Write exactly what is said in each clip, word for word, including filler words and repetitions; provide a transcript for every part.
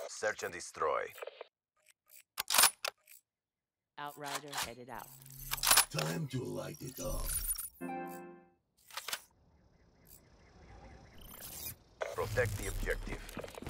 Search and destroy. Outrider headed out. Time to light it up. Protect the objective.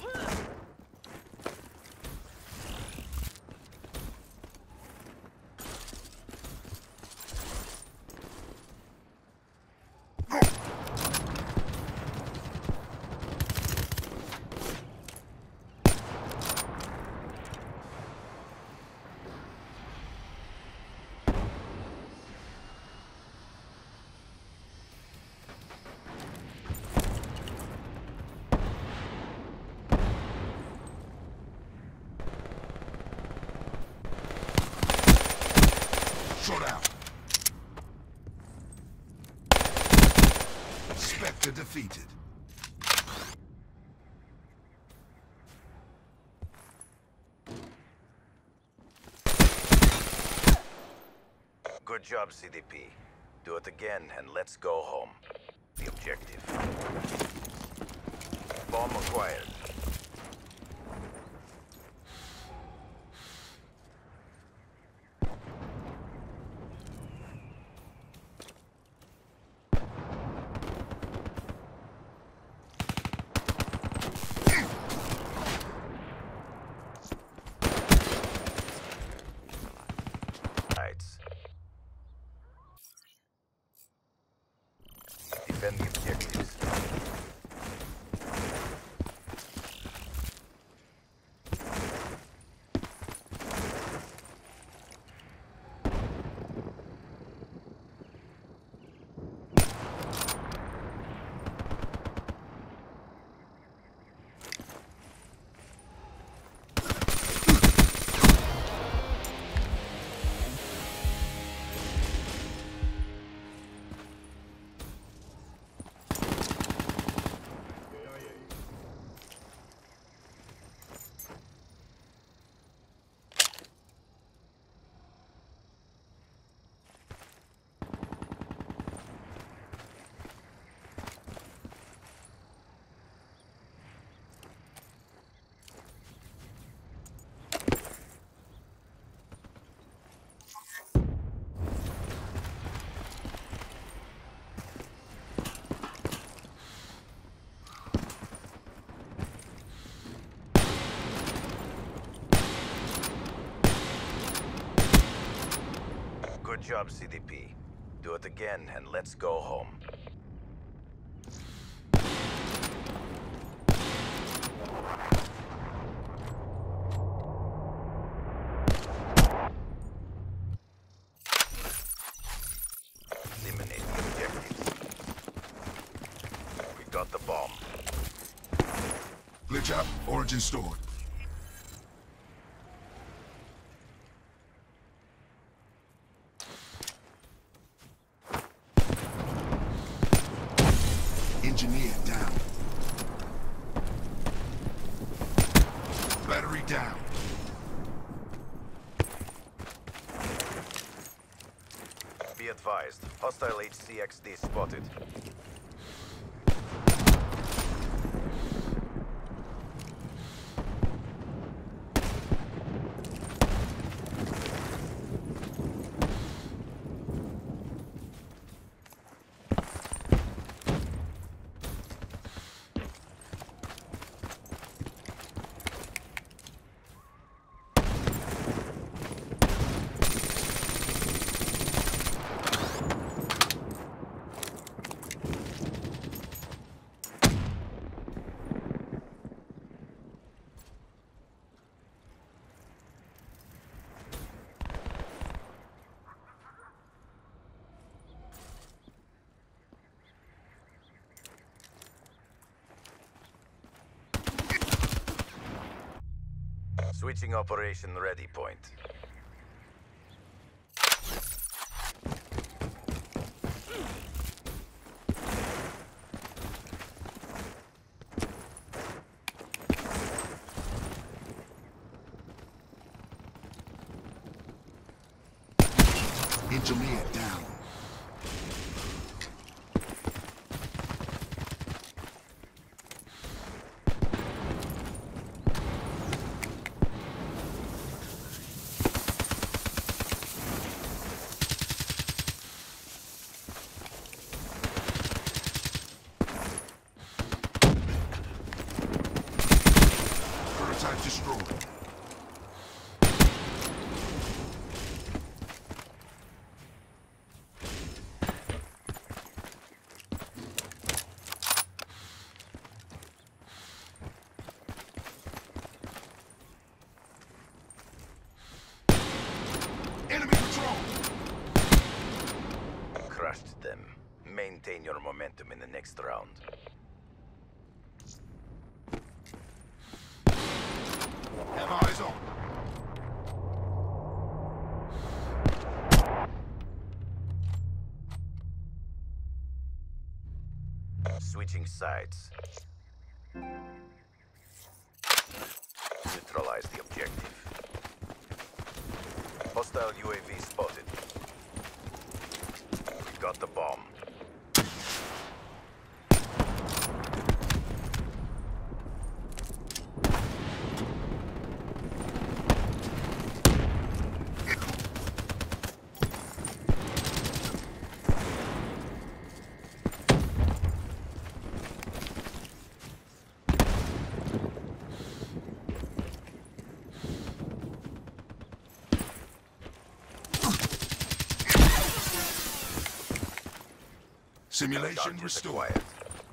Spectre defeated. Good job, C D P. Do it again and let's go home. The objective. Bomb acquired. Defend the objectives. Good job, C D P. Do it again and let's go home. Eliminate the objectives. We got the bomb. Glitch up, origin stored. Engineer down. Battery down. Be advised, hostile H C X D spotted. Switching operation ready point. Engineer down. Objective destroyed. Enemy patrol! Crushed them. Maintain your momentum in the next round. Have eyes on. Switching sides. Neutralize the objective. Hostile U A V spotted. We got the bomb. Simulation restored. Acquired.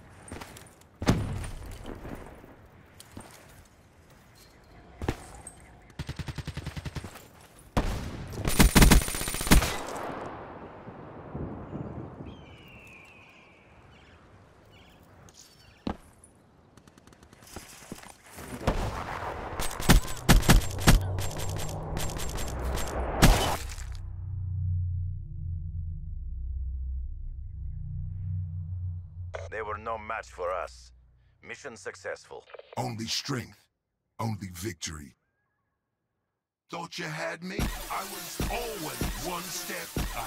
They were no match for us. Mission successful. Only strength. Only victory. Thought you had me? I was always one step ahead.